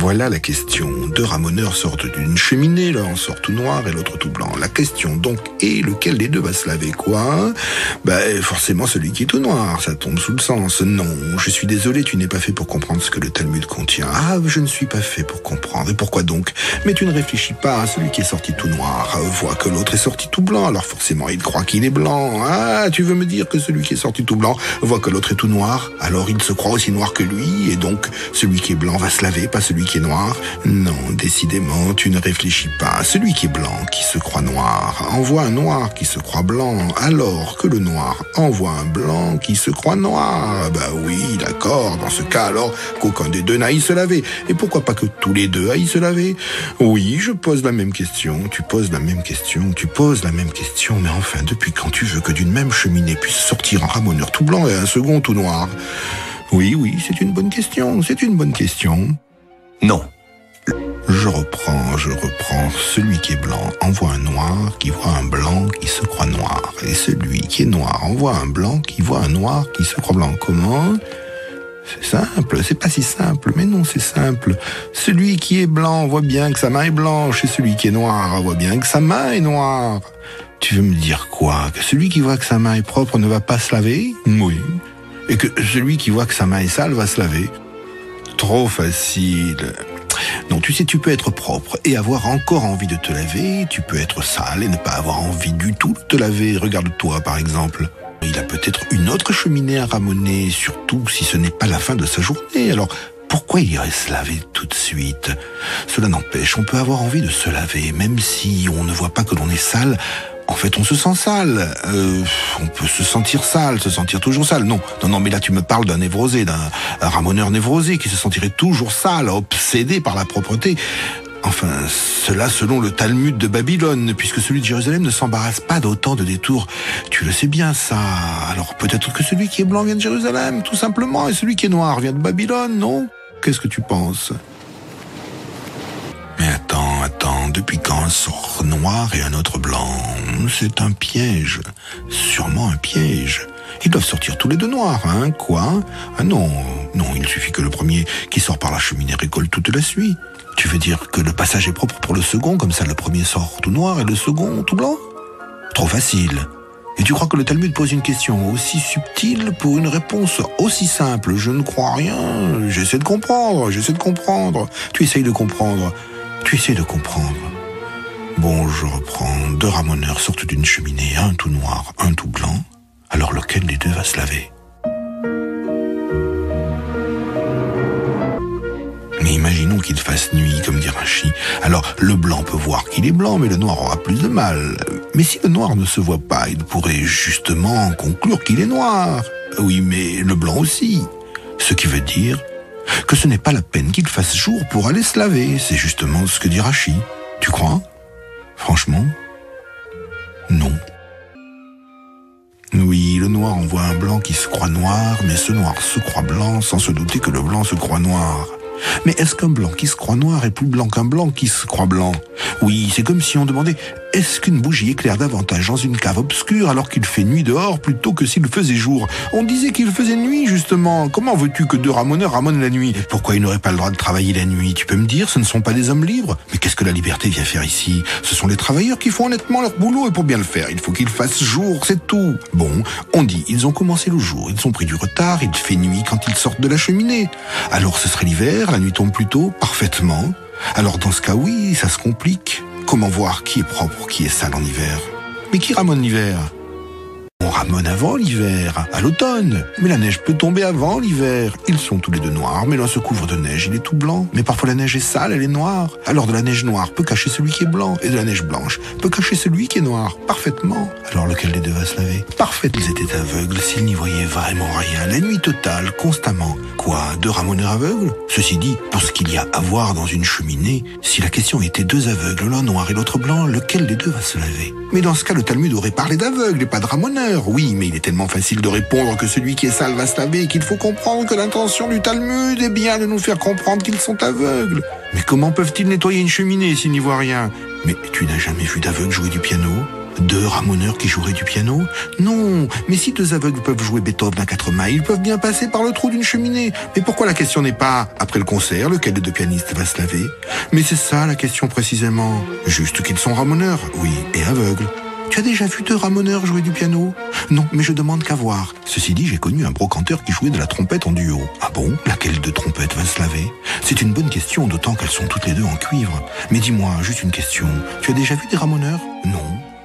Voilà la question. Deux ramoneurs sortent d'une cheminée, l'un en sort tout noir et l'autre tout blanc. La question donc est lequel des deux va se laver quoi? Forcément celui qui est tout noir, ça tombe sous le sens. Non, je suis désolé, tu n'es pas fait pour comprendre ce que le Talmud contient. Ah, je ne suis pas fait pour comprendre. Et pourquoi donc? Mais tu ne réfléchis pas, celui qui est sorti tout noir voit que l'autre est sorti tout blanc, alors forcément il croit qu'il est blanc. Ah, tu veux me dire que celui qui est sorti tout blanc voit que l'autre est tout noir, alors il se croit aussi noir que lui, et donc celui qui est blanc va se laver, pas celui qui est noir? Non, décidément, tu ne réfléchis pas. Celui qui est blanc, qui se croit noir, envoie un noir qui se croit blanc, alors que le noir envoie un blanc qui se croit noir. Bah oui, d'accord, dans ce cas alors qu'aucun des deux n'aille se laver. Et pourquoi pas que tous les deux aillent se laver? Oui, je pose la même question, tu poses la même question, tu poses la même question, mais enfin, depuis quand tu veux que d'une même cheminée puisse sortir un ramoneur tout blanc et un second tout noir? Oui, c'est une bonne question, c'est une bonne question. Non. Je reprends. Celui qui est blanc envoie un noir qui voit un blanc qui se croit noir. Et celui qui est noir envoie un blanc qui voit un noir qui se croit blanc. Comment? C'est simple, c'est pas si simple, mais non, c'est simple. Celui qui est blanc voit bien que sa main est blanche, et celui qui est noir voit bien que sa main est noire. Tu veux me dire quoi? Que celui qui voit que sa main est propre ne va pas se laver? Oui. Et que celui qui voit que sa main est sale va se laver? Trop facile. Non, tu sais, tu peux être propre et avoir encore envie de te laver, tu peux être sale et ne pas avoir envie du tout de te laver. Regarde-toi, par exemple. Il a peut-être une autre cheminée à ramoner, surtout si ce n'est pas la fin de sa journée. Alors, pourquoi il irait se laver tout de suite? Cela n'empêche, on peut avoir envie de se laver, même si on ne voit pas que l'on est sale. En fait, on se sent sale. On peut se sentir sale, se sentir toujours sale. Non, mais là, tu me parles d'un névrosé, d'un ramoneur névrosé qui se sentirait toujours sale, obsédé par la propreté. Enfin, cela selon le Talmud de Babylone, puisque celui de Jérusalem ne s'embarrasse pas d'autant de détours. Tu le sais bien, ça. Alors peut-être que celui qui est blanc vient de Jérusalem, tout simplement, et celui qui est noir vient de Babylone, non? Qu'est-ce que tu penses? Mais attends, depuis quand un sort noir et un autre blanc? C'est un piège, sûrement un piège. Ils doivent sortir tous les deux noirs, hein? Quoi? Ah non, il suffit que le premier qui sort par la cheminée récolte toute la suie. Tu veux dire que le passage est propre pour le second, comme ça le premier sort tout noir et le second tout blanc? Trop facile. Et tu crois que le Talmud pose une question aussi subtile pour une réponse aussi simple? Je ne crois rien. J'essaie de comprendre. Tu essayes de comprendre. Bon, je reprends. Deux ramoneurs sortent d'une cheminée, un tout noir, un tout blanc. Alors lequel des deux va se laver? Mais imaginons qu'il fasse nuit, comme dit Rachi. Alors, le blanc peut voir qu'il est blanc, mais le noir aura plus de mal. Mais si le noir ne se voit pas, il pourrait justement conclure qu'il est noir. Oui, mais le blanc aussi. Ce qui veut dire que ce n'est pas la peine qu'il fasse jour pour aller se laver. C'est justement ce que dit Rachi. Tu crois? Franchement? Non. Oui, le noir envoie un blanc qui se croit noir, mais ce noir se croit blanc sans se douter que le blanc se croit noir. Mais est-ce qu'un blanc qui se croit noir est plus blanc qu'un blanc qui se croit blanc? Oui, c'est comme si on demandait « Est-ce qu'une bougie éclaire davantage dans une cave obscure alors qu'il fait nuit dehors plutôt que s'il faisait jour ?» On disait qu'il faisait nuit, justement. Comment veux-tu que deux ramoneurs ramonent la nuit? Pourquoi ils n'auraient pas le droit de travailler la nuit? Tu peux me dire, ce ne sont pas des hommes libres? Mais qu'est-ce que la liberté vient faire ici? Ce sont les travailleurs qui font honnêtement leur boulot, et pour bien le faire, il faut qu'ils fassent jour, c'est tout. Bon, on dit, ils ont commencé le jour, ils ont pris du retard, il fait nuit quand ils sortent de la cheminée. Alors ce serait l'hiver, la nuit tombe plus tôt, parfaitement. Alors dans ce cas, oui, ça se complique. Comment voir qui est propre, qui est sale en hiver? Mais qui ramone l'hiver? On ramone avant l'hiver, à l'automne. Mais la neige peut tomber avant l'hiver. Ils sont tous les deux noirs, mais l'un se couvre de neige, il est tout blanc. Mais parfois la neige est sale, elle est noire. Alors de la neige noire peut cacher celui qui est blanc, et de la neige blanche peut cacher celui qui est noir, parfaitement. Alors lequel des deux va se laver? Parfait, ils étaient aveugles, s'ils n'y voyaient vraiment rien. La nuit totale, constamment. Quoi, deux ramoneurs aveugles? Ceci dit, pour ce qu'il y a à voir dans une cheminée, si la question était deux aveugles, l'un noir et l'autre blanc, lequel des deux va se laver? Mais dans ce cas, le Talmud aurait parlé d'aveugles et pas de ramoneurs. Oui, mais il est tellement facile de répondre que celui qui est sale va se laver et qu'il faut comprendre que l'intention du Talmud est bien de nous faire comprendre qu'ils sont aveugles. Mais comment peuvent-ils nettoyer une cheminée s'ils n'y voient rien? Mais tu n'as jamais vu d'aveugle jouer du piano? 2 ramoneurs qui joueraient du piano? Non, mais si 2 aveugles peuvent jouer Beethoven à 4 mains, ils peuvent bien passer par le trou d'une cheminée. Mais pourquoi la question n'est pas, après le concert, lequel des 2 pianistes va se laver? Mais c'est ça la question précisément. Juste qu'ils sont ramoneurs, oui, et aveugles. Tu as déjà vu 2 ramoneurs jouer du piano? Non, mais je demande qu'à voir. Ceci dit, j'ai connu un brocanteur qui jouait de la trompette en duo. Ah bon? Laquelle de trompette va se laver? C'est une bonne question, d'autant qu'elles sont toutes les 2 en cuivre. Mais dis-moi, juste une question. Tu as déjà vu des ramoneurs? Non.